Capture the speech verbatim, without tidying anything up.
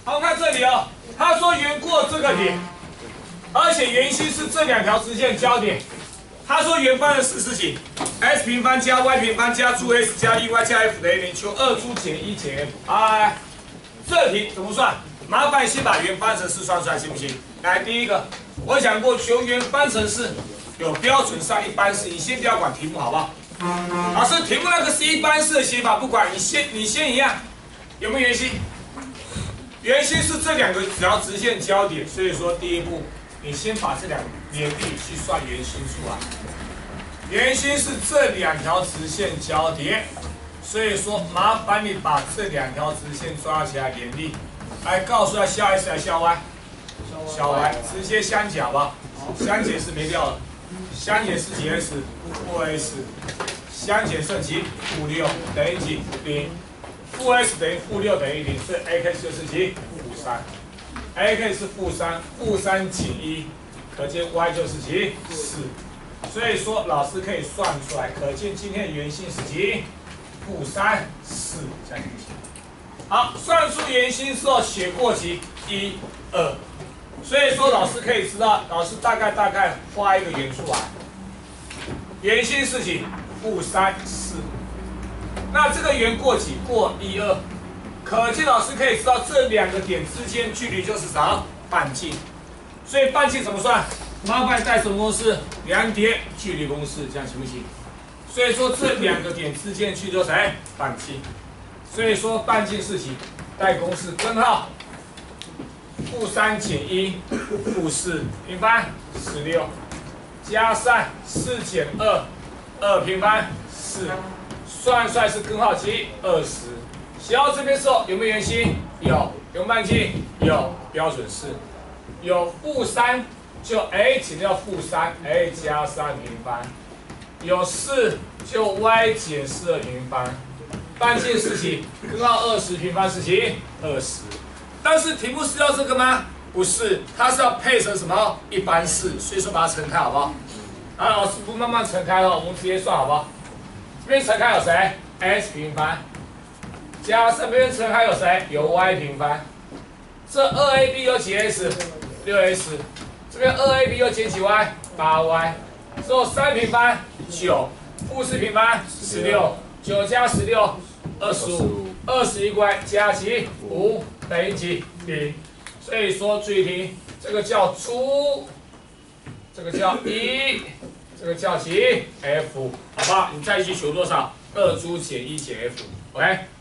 好，看这里哦，他说圆过这个点，而且圆心是这两条直线交点。他说圆翻了四事情 ，x 平方加 y 平方加负 s 加 e y 加 f 等于零，求二猪减一减 f。哎，这题怎么算？麻烦先把圆方程式算出来，行不行？来，第一个，我讲过求圆方程式有标准上一般式，你先不要管题目，好不好？老师，题目那个是一般式的写法，不管你先你先一样，有没有圆心？圆心是这两个只要直线交点，所以说第一步，你先把这两联立去算圆心出来。圆心是这两条直线交点，所以说麻烦你把这两条直线抓起来联立，来告诉他小 x 还是小 y， 小 y 直接相减吧，相减是没掉了，相减是几 s， 负 s， 相减剩几负六等于几零。负 s 等于负六等于零，所以 x 就是几负三 ，x 是负三，负三减一，可见 y 就是几四，所以说老师可以算出来，可见今天的圆心是几负三四这样就行。好，算出圆心之后写过几一二，所以说老师可以知道，老师大概大概画一个圆出来，圆心是几负三四。那这个圆过几？过一二，可见老师可以知道这两个点之间距离就是啥？半径。所以半径怎么算？麻烦带什么公式？两点距离公式，这样行不行？所以说这两个点之间距离就是谁？半径。所以说半径是几？带公式根号，负三减一，负四平方十六，加上四减二，二平方四。算出来是根号几？二十。写到这边时候有没有圆心？有。有半径？有。标准式。有负三，就 a 减掉负三 ，a 加三平方。有四，就 y 减四二平方。半径是几？根号二十平方是几？二十。但是题目是要这个吗？不是，它是要配成什么？一般式，所以说把它乘开好不好？啊，老师不慢慢乘开了，我们直接算好不好？这边乘开有谁 ？x 平方，加上这边乘开有谁？有 y 平方。这二 a b 有几 s？ 六 s。这边二 a b 又减几 y？ 八 y。之后三平方九，负四平方十六，九加十六二十五，二十一 y 加几五等于几零。所以说注意听，这个叫初，这个叫一。这个叫几 f， 好吧？你再去求多少？二猪减一减 f，OK。